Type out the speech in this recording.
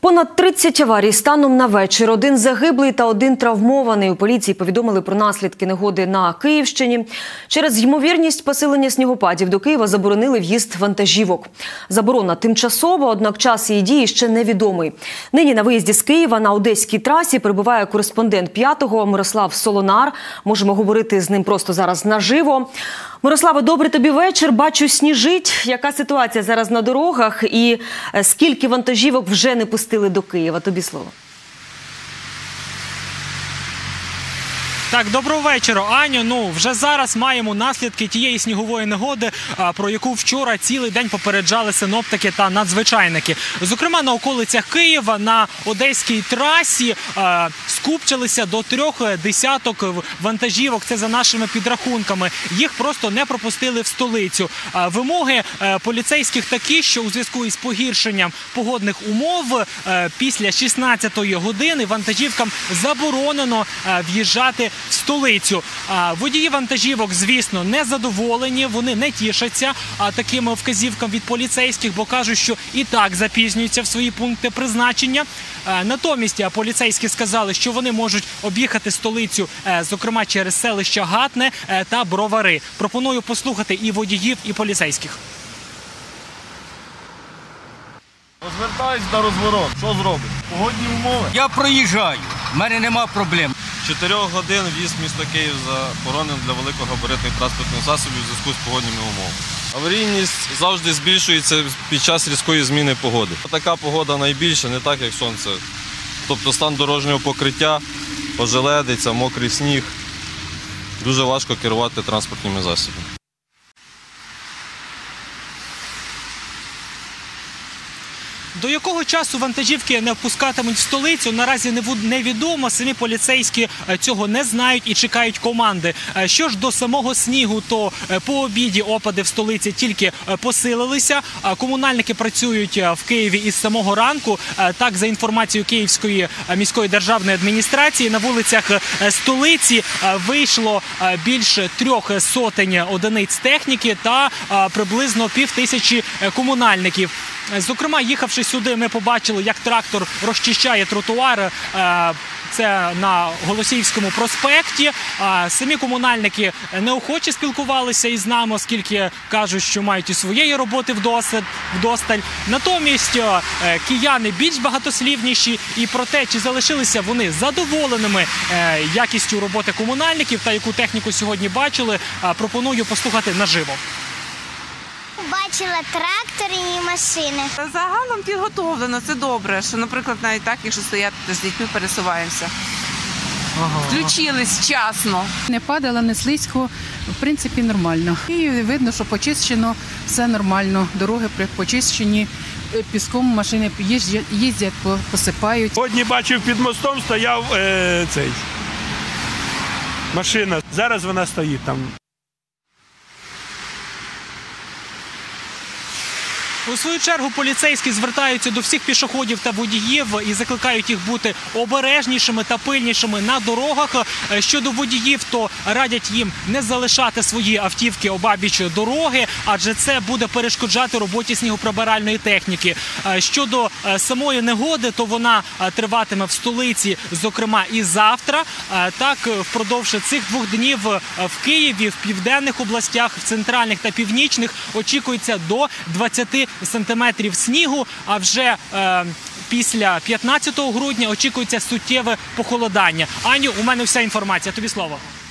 Понад 30 аварій станом на вечір. Один загиблий та один травмований. У поліції повідомили про наслідки негоди на Київщині. Через ймовірність посилення снігопадів до Києва заборонили в'їзд вантажівок. Заборона тимчасова, однак час її дії ще невідомий. Нині на виїзді з Києва на Одеській трасі перебуває кореспондент «П'ятого» Мирослав Солонар. Можемо говорити з ним просто зараз наживо. Мирославе, добрий тобі вечір. Бачу, сніжить. Яка ситуація зараз на дорогах і скільки вантажівок вже не пустили до Києва? Тобі слово. Так, доброго вечора, Аню. Вже зараз маємо наслідки тієї снігової негоди, про яку вчора цілий день попереджали синоптики та надзвичайники. Зокрема, на околицях Києва на Одеській трасі скупчилися до 3 десяток вантажівок. Це за нашими підрахунками. Їх просто не пропустили в столицю. Вимоги поліцейських такі, що у зв'язку із погіршенням погодних умов після 16-ї години вантажівкам заборонено в'їжджати в столицю. Водії вантажівок, звісно, не задоволені, вони не тішаться такими вказівками від поліцейських, бо кажуть, що і так запізнюються в свої пункти призначення. Натомість поліцейські сказали, що вони можуть об'їхати столицю, зокрема через селища Гатне та Бровари. Пропоную послухати і водіїв, і поліцейських. Розвертаюсь до розворот. Що зробиш? Погодні умови. Я проїжджаю, в мене нема проблем. 4 годин в'їзд в місто Київ заборонений для великогабаритних транспортних засобів у зв'язку з погодніми умовами. Аварійність завжди збільшується під час різкої зміни погоди. Така погода найбільша, не так як сонце. Тобто стан дорожнього покриття, ожеледиця, мокрий сніг. Дуже важко керувати транспортними засобами. До якого часу вантажівки не впускатимуть в столицю, наразі невідомо. Самі поліцейські цього не знають і чекають команди. Що ж до самого снігу, то по обіді опади в столиці тільки посилилися. Комунальники працюють в Києві із самого ранку. Так, за інформацією Київської міської державної адміністрації, на вулицях столиці вийшло більше 300 одиниць техніки та приблизно 5000 комунальників. Зокрема, їхавши сюди, ми побачили, як трактор розчищає тротуари. Це на Голосіївському проспекті. Самі комунальники неохоче спілкувалися із нами, оскільки кажуть, що мають і своєї роботи вдосталь. Натомість кияни більш багатослівніші, і про те, чи залишилися вони задоволеними якістю роботи комунальників та яку техніку сьогодні бачили, пропоную послухати наживо. Бачила трактори і машини. Загалом підготовлено, це добре, що, наприклад, навіть так, якщо стояти з дітьми, пересуваємося. Включились вчасно. Не падало, не слизько, в принципі, нормально. І видно, що почищено, все нормально, дороги почищені, піском машини їздять, посипають. Сьогодні бачив, під мостом стояв машина, зараз вона стоїть там. У свою чергу поліцейські звертаються до всіх пішоходів та водіїв і закликають їх бути обережнішими та пильнішими на дорогах. Щодо водіїв, то радять їм не залишати свої автівки обабіч дороги, адже це буде перешкоджати роботі снігоприбиральної техніки. Щодо самої негоди, то вона триватиме в столиці, зокрема і завтра. Так, впродовж цих 2 днів в Києві, в південних областях, в центральних та північних очікується до 20 сантиметрів снігу, а вже після 15 грудня очікується суттєве похолодання. Аню, у мене вся інформація. Тобі слово.